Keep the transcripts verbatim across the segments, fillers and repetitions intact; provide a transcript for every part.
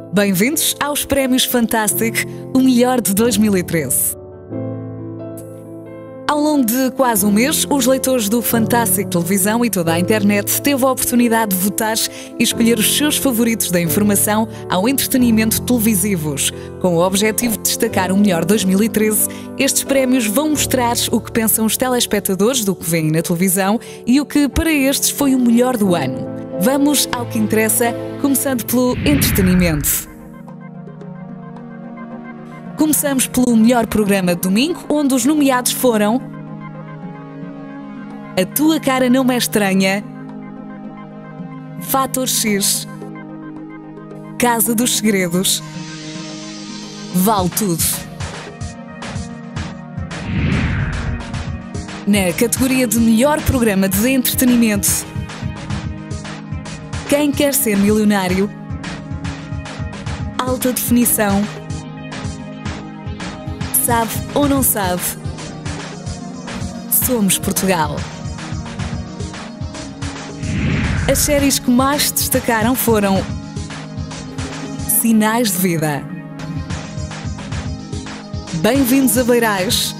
Bem-vindos aos Prémios Fantastic, o melhor de dois mil e treze. Ao longo de quase um mês, os leitores do Fantastic Televisão e toda a internet teve a oportunidade de votar e escolher os seus favoritos da informação ao entretenimento televisivos. Com o objetivo de destacar o melhor dois mil e treze, estes prémios vão mostrar o que pensam os telespectadores do que veem na televisão e o que para estes foi o melhor do ano. Vamos ao que interessa, começando pelo entretenimento. Começamos pelo melhor programa de domingo, onde os nomeados foram A Tua Cara Não Me É Estranha, Fator X, Casa dos Segredos, Vale Tudo. Na categoria de melhor programa de entretenimento, Quem Quer Ser Milionário, Alta Definição, Sabe ou Não Sabe, Somos Portugal. As séries que mais se destacaram foram Sinais de Vida, Bem-vindos a Beirais,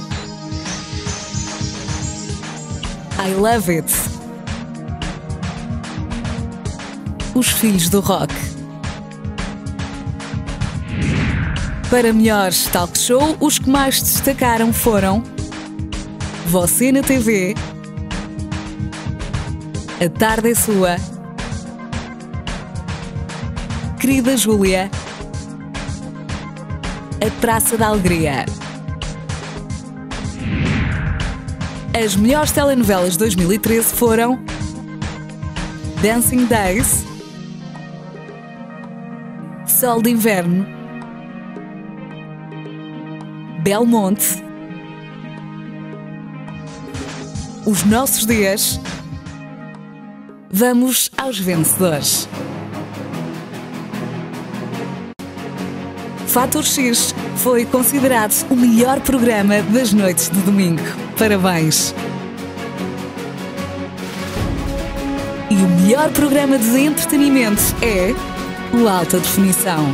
I Love It, Os Filhos do Rock. Para melhor talk show, os que mais se destacaram foram Você na T V, A Tarde é Sua, Querida Júlia, A Praça da Alegria. As melhores telenovelas de dois mil e treze foram Dancing Days, Sol de Inverno, Belmonte, Os Nossos Dias. Vamos aos vencedores. Fator X foi considerado o melhor programa das noites de domingo. Parabéns! E o melhor programa de entretenimento é o Alta Definição.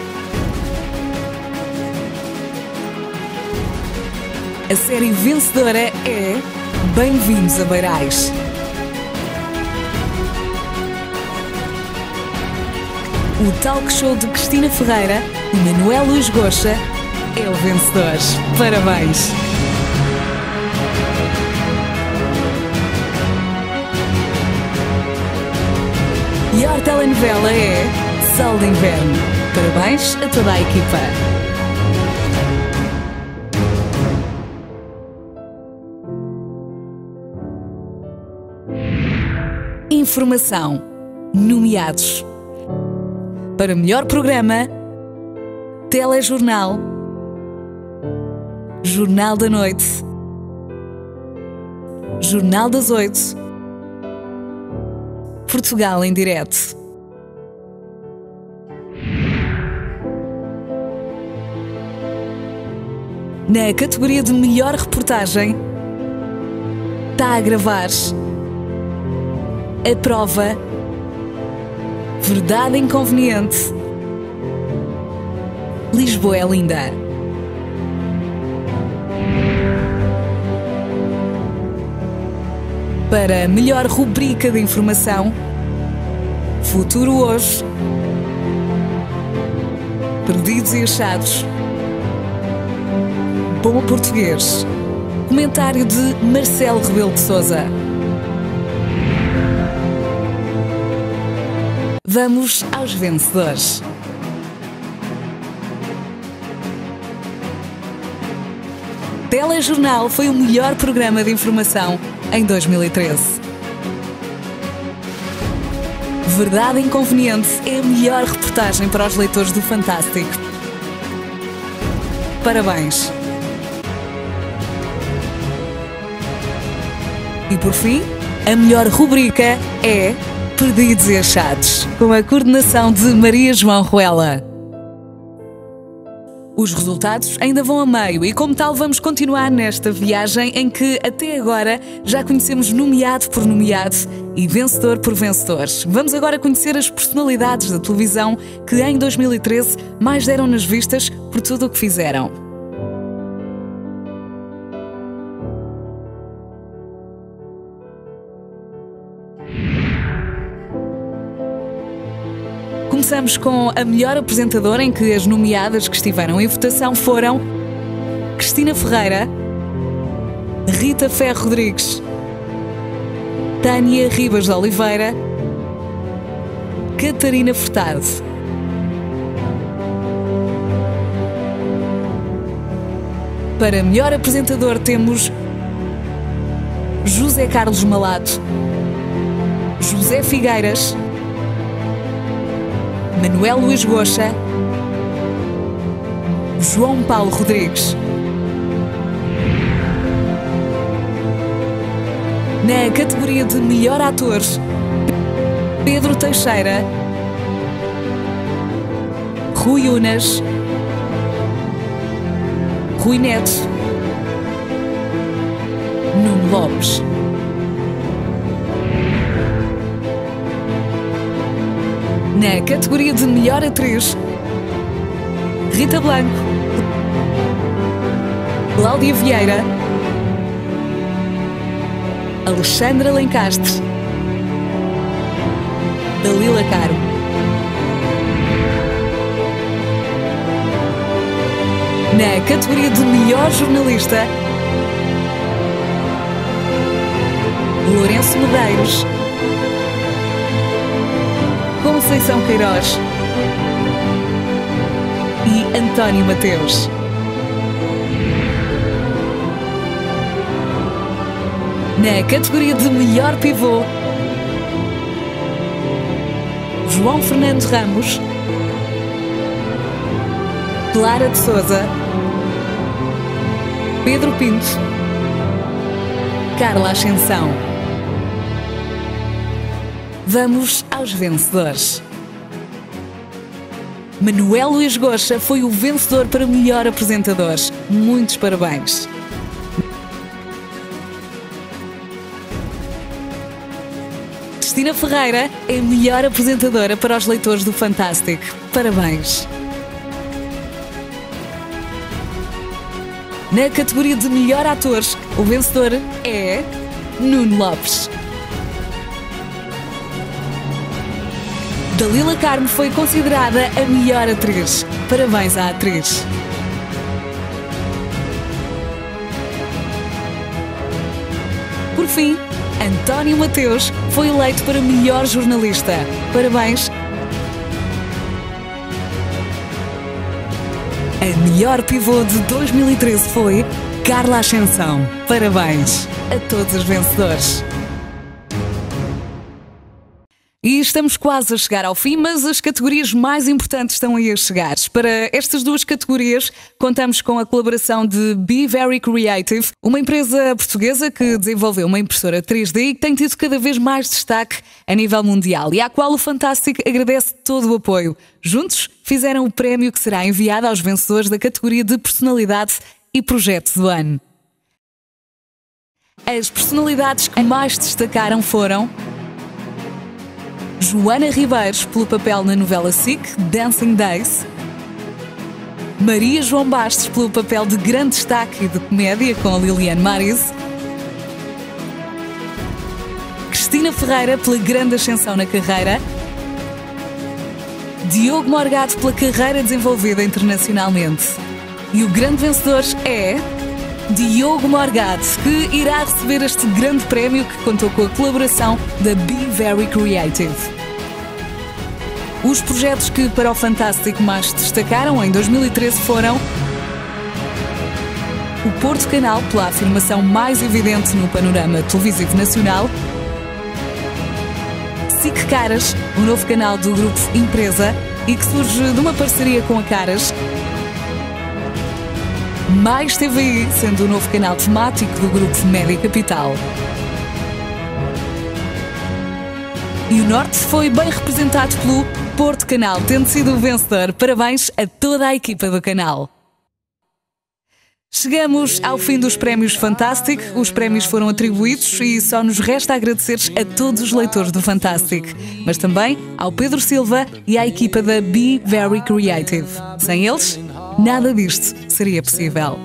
A série vencedora é Bem-vindos a Beirais. O talk show de Cristina Ferreira e Manuel Luís Goxa é o vencedor. Parabéns! Melhor telenovela é Sol de Inverno. Parabéns a toda a equipa. Informação. Nomeados. Para melhor programa, Telejornal, Jornal da Noite, Jornal das Oito, Portugal em Direto. Na categoria de melhor reportagem, Tá a Gravar, A Prova, Verdade Inconveniente, Lisboa é Linda. Para melhor rubrica de informação, Futuro Hoje, Perdidos e Achados, Bom Português. Comentário de Marcelo Rebelo de Sousa. Vamos aos vencedores. Telejornal foi o melhor programa de informação em dois mil e treze. Verdade Inconveniente é a melhor reportagem para os leitores do Fantastic. Parabéns! E por fim, a melhor rubrica é Perdidos e Achados, com a coordenação de Maria João Ruela. Os resultados ainda vão a meio e, como tal, vamos continuar nesta viagem em que, até agora, já conhecemos nomeado por nomeado e vencedor por vencedor. Vamos agora conhecer as personalidades da televisão que, em dois mil e treze, mais deram nas vistas por tudo o que fizeram. Começamos com a melhor apresentadora, em que as nomeadas que estiveram em votação foram Cristina Ferreira, Rita Ferro Rodrigues, Tânia Ribas de Oliveira, Catarina Furtado. Para melhor apresentador temos José Carlos Malato, José Figueiras, Manuel Luís Goxa, João Paulo Rodrigues. Na categoria de melhor ator, Pedro Teixeira, Rui Unas, Rui Neto, Nuno Lopes. Na categoria de melhor atriz, Rita Blanco, Cláudia Vieira, Alexandra Lencastre, Dalila Caro. Na categoria de melhor jornalista, Lourenço Medeiros, Conceição Queiroz e António Mateus. Na categoria de melhor pivô, João Fernando Ramos, Clara de Sousa, Pedro Pinto, Carla Ascensão. Vamos aos vencedores. Manuel Luís Goxa foi o vencedor para melhor apresentador. Muitos parabéns. Cristina Ferreira é a melhor apresentadora para os leitores do Fantástico. Parabéns. Na categoria de melhor ator, o vencedor é Nuno Lopes. Dalila Carmo foi considerada a melhor atriz. Parabéns à atriz. Por fim, António Mateus foi eleito para melhor jornalista. Parabéns. A melhor pivô de dois mil e treze foi Carla Ascensão. Parabéns a todos os vencedores. E estamos quase a chegar ao fim, mas as categorias mais importantes estão aí a chegar. Para estas duas categorias, contamos com a colaboração de Be Very Creative, uma empresa portuguesa que desenvolveu uma impressora três D e que tem tido cada vez mais destaque a nível mundial e à qual o Fantástico agradece todo o apoio. Juntos, fizeram o prémio que será enviado aos vencedores da categoria de personalidade e projeto do ano. As personalidades que mais destacaram foram Joana Ribeiros, pelo papel na novela S I C, Dancing Days. Maria João Bastos, pelo papel de grande destaque e de comédia com a Liliane Maris. Cristina Ferreira, pela grande ascensão na carreira. Diogo Morgado, pela carreira desenvolvida internacionalmente. E o grande vencedor é Diogo Morgado, que irá receber este grande prémio que contou com a colaboração da Be Very Creative. Os projetos que para o Fantástico mais destacaram em dois mil e treze foram o Porto Canal, pela afirmação mais evidente no panorama televisivo nacional. S I C Caras, o novo canal do grupo Empresa e que surge de uma parceria com a Caras. Mais T V I, sendo o novo canal temático do grupo Média Capital. E o Norte foi bem representado pelo Porto Canal, tendo sido o vencedor. Parabéns a toda a equipa do canal. Chegamos ao fim dos prémios Fantastic. Os prémios foram atribuídos e só nos resta agradecer a todos os leitores do Fantastic, mas também ao Pedro Silva e à equipa da Be Very Creative. Sem eles, nada disto seria possível.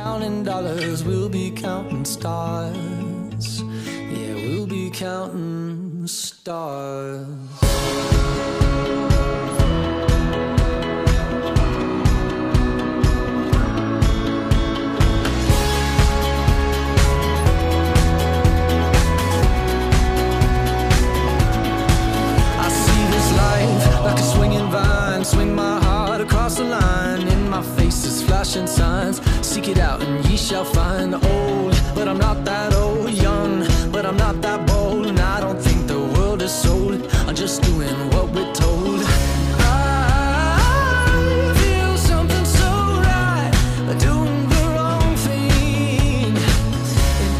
Like a swinging vine, swing my heart across the line. In my face is flashing signs. Seek it out and ye shall find. Old, but I'm not that old. Young, but I'm not that bold. And I don't think the world is sold. I'm just doing what we're told. I feel something so right, doing the wrong thing. And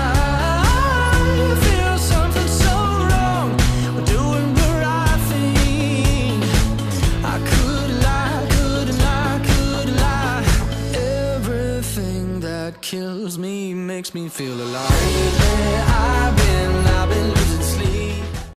I feel something so wrong, doing the right thing. I could lie, could lie, could lie. Everything that kills me makes me feel alive. I